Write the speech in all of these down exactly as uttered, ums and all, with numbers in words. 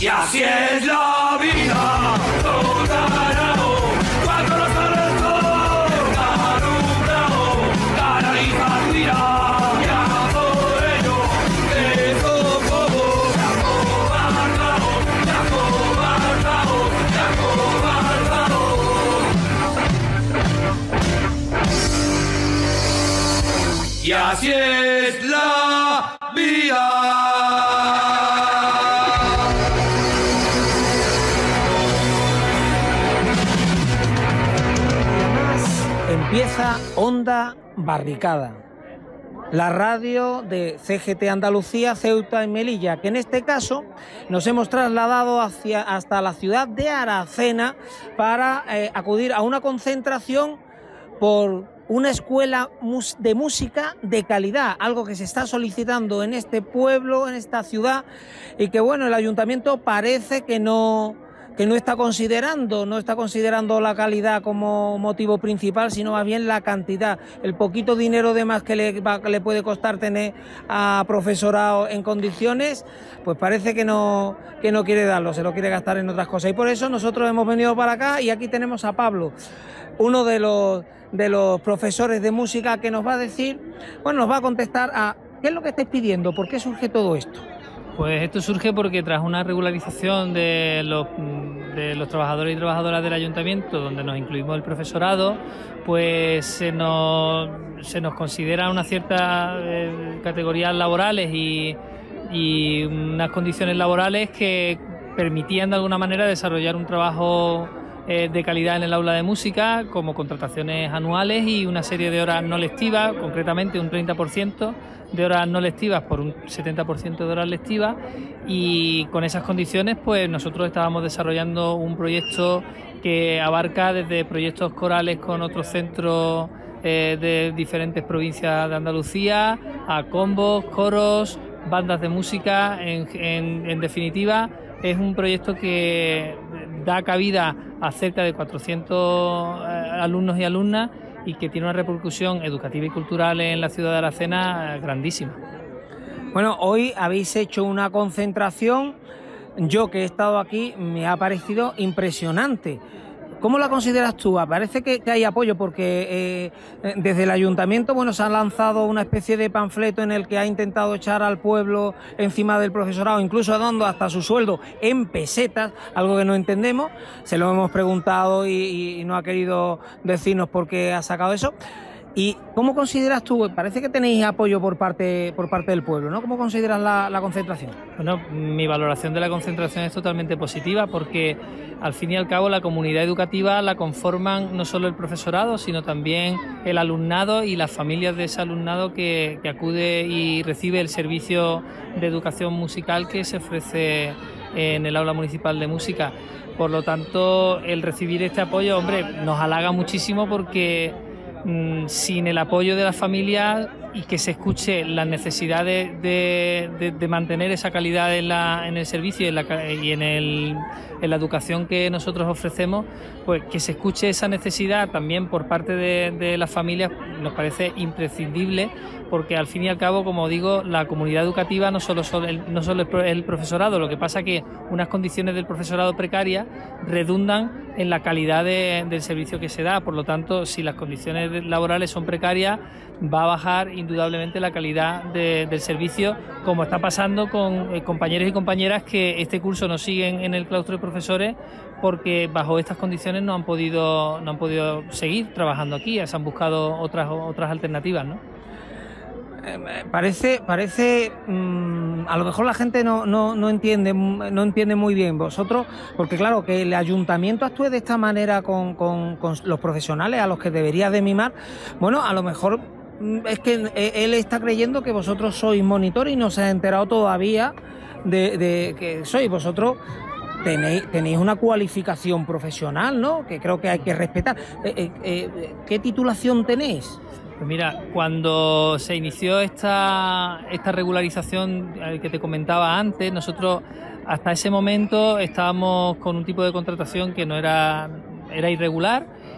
Y así es la vida, todo ganado, cuando los sales todo, ganado, canaliza tu vida, ya por ello, eso como, ya cobardado, ya cobardado, ya cobardado. Y así es la vida. Empieza Onda Barricada, la radio de C G T Andalucía, Ceuta y Melilla, que en este caso nos hemos trasladado hacia, hasta la ciudad de Aracena para eh, acudir a una concentración por una escuela de música de calidad, algo que se está solicitando en este pueblo, en esta ciudad, y que bueno, el ayuntamiento parece que no... que no está considerando, no está considerando la calidad como motivo principal, sino más bien la cantidad, el poquito dinero de más que le, va, que le puede costar tener a profesorado en condiciones, pues parece que no, que no quiere darlo, se lo quiere gastar en otras cosas. Y por eso nosotros hemos venido para acá y aquí tenemos a Pablo, uno de los, de los profesores de música, que nos va a decir, bueno, nos va a contestar a qué es lo que estáis pidiendo, por qué surge todo esto. Pues esto surge porque tras una regularización de los, de los trabajadores y trabajadoras del ayuntamiento, donde nos incluimos el profesorado, pues se nos, se nos considera unas ciertas eh, categorías laborales y, y unas condiciones laborales que permitían de alguna manera desarrollar un trabajo eh, de calidad en el aula de música, como contrataciones anuales y una serie de horas no lectivas, concretamente un treinta por ciento de horas no lectivas por un setenta por ciento de horas lectivas, y con esas condiciones pues nosotros estábamos desarrollando un proyecto que abarca desde proyectos corales con otros centros eh, de diferentes provincias de Andalucía, a combos, coros, bandas de música. En, en, en definitiva, es un proyecto que da cabida a cerca de cuatrocientos eh, alumnos y alumnas, y que tiene una repercusión educativa y cultural en la ciudad de Aracena grandísima. Bueno, hoy habéis hecho una concentración, yo que he estado aquí me ha parecido impresionante. ¿Cómo la consideras tú? Parece que, que hay apoyo, porque eh, desde el ayuntamiento bueno, se ha lanzado una especie de panfleto en el que ha intentado echar al pueblo encima del profesorado, incluso dando hasta su sueldo en pesetas, algo que no entendemos. Se lo hemos preguntado y, y no ha querido decirnos por qué ha sacado eso. ¿Y cómo consideras tú? Parece que tenéis apoyo por parte, por parte del pueblo, ¿no? ¿Cómo consideras la, la concentración? Bueno, mi valoración de la concentración es totalmente positiva, porque al fin y al cabo la comunidad educativa la conforman no solo el profesorado, sino también el alumnado y las familias de ese alumnado que, que acude y recibe el servicio de educación musical que se ofrece en el aula municipal de música. Por lo tanto, el recibir este apoyo, hombre, nos halaga muchísimo, porque sin el apoyo de las familias y que se escuche la necesidad de, de, de, de mantener esa calidad en, la, en el servicio y, en la, y en, el, en la educación que nosotros ofrecemos, pues que se escuche esa necesidad también por parte de, de las familias nos parece imprescindible, porque al fin y al cabo, como digo, la comunidad educativa no solo, son el, no solo es el profesorado, lo que pasa que unas condiciones del profesorado precarias redundan en la calidad de, del servicio que se da. Por lo tanto, si las condiciones laborales son precarias, va a bajar indudablemente la calidad de, del servicio, como está pasando con eh, compañeros y compañeras que este curso no siguen en el claustro de profesores, porque bajo estas condiciones no han podido, no han podido seguir trabajando aquí, se han buscado otras, otras alternativas, ¿no? Parece, parece mmm, a lo mejor la gente no, no, no, entiende, no entiende muy bien vosotros, porque claro, que el ayuntamiento actúe de esta manera con, con, con los profesionales a los que debería de mimar, bueno, a lo mejor es que él está creyendo que vosotros sois monitores y no se ha enterado todavía de, de que sois vosotros. Tenéis, tenéis una cualificación profesional, ¿no? Que creo que hay que respetar. Eh, eh, eh, ¿Qué titulación tenéis? Pues mira, cuando se inició esta, esta regularización que te comentaba antes, nosotros hasta ese momento estábamos con un tipo de contratación que no era, era irregular,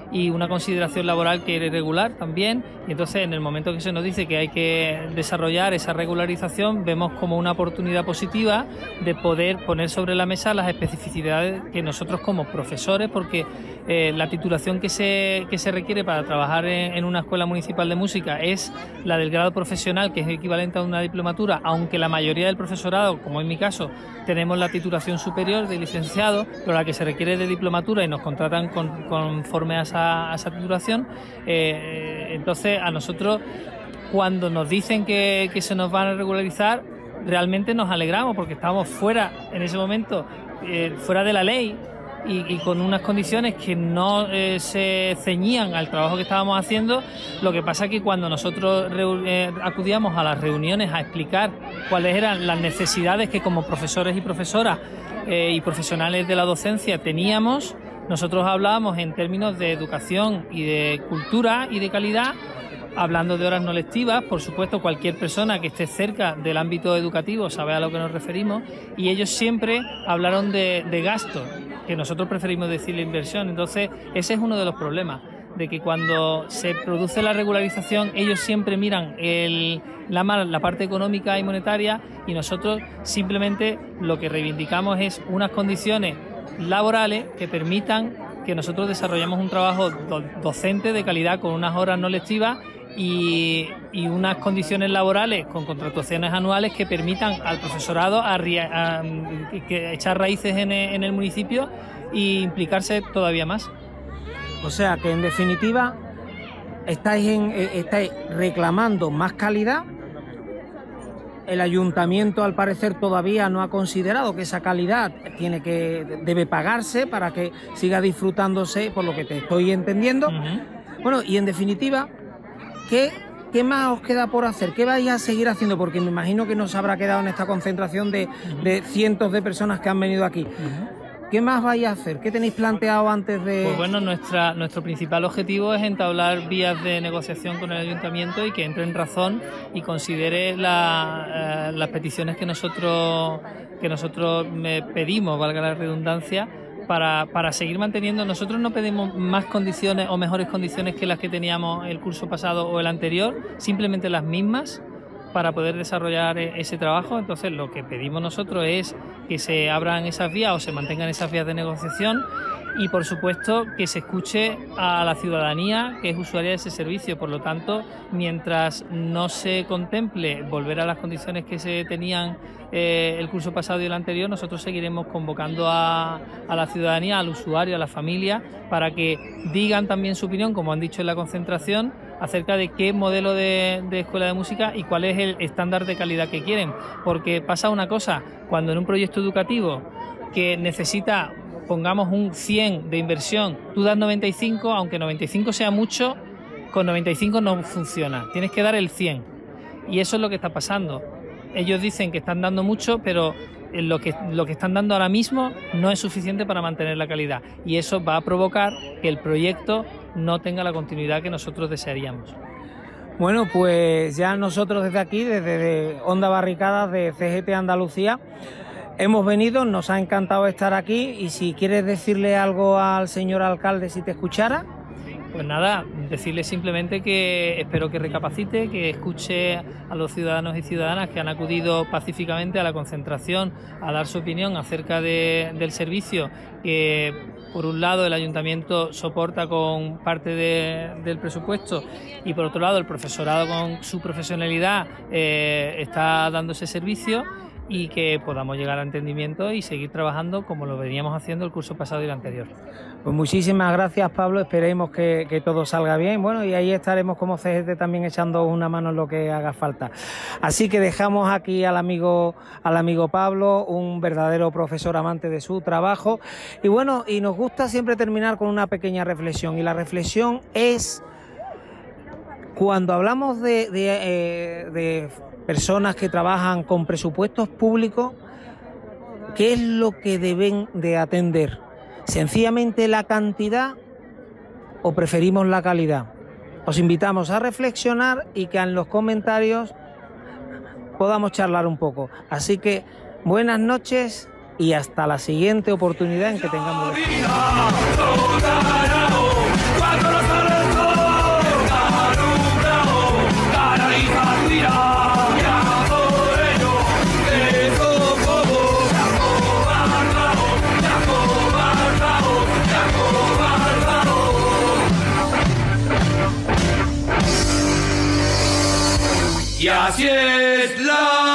y una consideración laboral que era irregular también, y entonces en el momento que se nos dice que hay que desarrollar esa regularización, vemos como una oportunidad positiva de poder poner sobre la mesa las especificidades que nosotros como profesores, porque eh, la titulación que se, que se requiere para trabajar en, en una escuela municipal de música es la del grado profesional, que es equivalente a una diplomatura, aunque la mayoría del profesorado, como en mi caso, tenemos la titulación superior de licenciado, pero la que se requiere de diplomatura y nos contratan con, conforme a esa, a esa titulación. Eh, entonces, a nosotros, cuando nos dicen que, que se nos van a regularizar, realmente nos alegramos porque estábamos fuera, en ese momento, eh, fuera de la ley y, y con unas condiciones que no eh, se ceñían al trabajo que estábamos haciendo. Lo que pasa es que cuando nosotros eh, acudíamos a las reuniones a explicar cuáles eran las necesidades que como profesores y profesoras eh, y profesionales de la docencia teníamos, nosotros hablábamos en términos de educación y de cultura y de calidad, hablando de horas no lectivas. Por supuesto, cualquier persona que esté cerca del ámbito educativo sabe a lo que nos referimos, y ellos siempre hablaron de, de gasto, que nosotros preferimos decirle inversión. Entonces, ese es uno de los problemas, de que cuando se produce la regularización, ellos siempre miran el, la, la parte económica y monetaria, y nosotros simplemente lo que reivindicamos es unas condiciones laborales que permitan que nosotros desarrollemos un trabajo do, docente de calidad con unas horas no lectivas y, y unas condiciones laborales con contrataciones anuales que permitan al profesorado a, a, a, que echar raíces en el, en el municipio e implicarse todavía más. O sea que en definitiva estáis, en, estáis reclamando más calidad. El ayuntamiento, al parecer, todavía no ha considerado que esa calidad tiene que debe pagarse para que siga disfrutándose, por lo que te estoy entendiendo. Uh-huh. Bueno, y en definitiva, ¿qué, ¿qué más os queda por hacer? ¿Qué vais a seguir haciendo? Porque me imagino que no se habrá quedado en esta concentración de, uh-huh. de cientos de personas que han venido aquí. Uh-huh. ¿Qué más vais a hacer? ¿Qué tenéis planteado antes de...? Pues bueno, nuestra, nuestro principal objetivo es entablar vías de negociación con el ayuntamiento y que entre en razón y considere la, eh, las peticiones que nosotros, que nosotros pedimos, valga la redundancia, para, para seguir manteniendo. Nosotros no pedimos más condiciones o mejores condiciones que las que teníamos el curso pasado o el anterior, simplemente las mismas, para poder desarrollar ese trabajo. Entonces, lo que pedimos nosotros es que se abran esas vías o se mantengan esas vías de negociación y, por supuesto, que se escuche a la ciudadanía que es usuaria de ese servicio. Por lo tanto, mientras no se contemple volver a las condiciones que se tenían eh, el curso pasado y el anterior, nosotros seguiremos convocando a, a la ciudadanía, al usuario, a la familia, para que digan también su opinión, como han dicho en la concentración, acerca de qué modelo de, de escuela de música y cuál es el estándar de calidad que quieren. Porque pasa una cosa, cuando en un proyecto educativo que necesita, pongamos un cien de inversión, tú das noventa y cinco, aunque noventa y cinco sea mucho, con noventa y cinco no funciona, tienes que dar el cien. Y eso es lo que está pasando. Ellos dicen que están dando mucho, pero lo que, lo que están dando ahora mismo no es suficiente para mantener la calidad. Y eso va a provocar que el proyecto no tenga la continuidad que nosotros desearíamos. Bueno, pues ya nosotros desde aquí, desde Onda Barricadas de C G T Andalucía, hemos venido, nos ha encantado estar aquí, y si quieres decirle algo al señor alcalde, si te escuchara. Pues nada, decirle simplemente que espero que recapacite, que escuche a los ciudadanos y ciudadanas que han acudido pacíficamente a la concentración a dar su opinión acerca de, del servicio que, por un lado, el ayuntamiento soporta con parte de, del presupuesto, y por otro lado el profesorado con su profesionalidad eh, está dando ese servicio, y que podamos llegar a entendimiento y seguir trabajando como lo veníamos haciendo el curso pasado y el anterior. Pues muchísimas gracias, Pablo, esperemos que, que todo salga bien, bueno, y ahí estaremos como C G T también echando una mano en lo que haga falta. Así que dejamos aquí al amigo, al amigo Pablo, un verdadero profesor amante de su trabajo, y bueno, y nos gusta siempre terminar con una pequeña reflexión, y la reflexión es, cuando hablamos de, de, eh, de personas que trabajan con presupuestos públicos, ¿qué es lo que deben de atender? ¿Sencillamente la cantidad o preferimos la calidad? Os invitamos a reflexionar y que en los comentarios podamos charlar un poco. Así que buenas noches y hasta la siguiente oportunidad en que tengamos. Y así es la